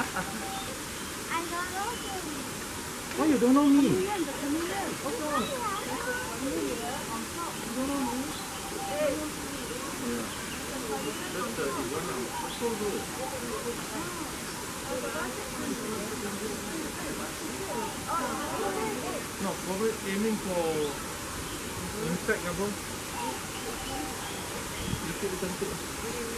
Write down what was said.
Why you don't know me? You don't know me? Yeah. That's the Iguana. So good. No, probably aiming for insect, bro. Little.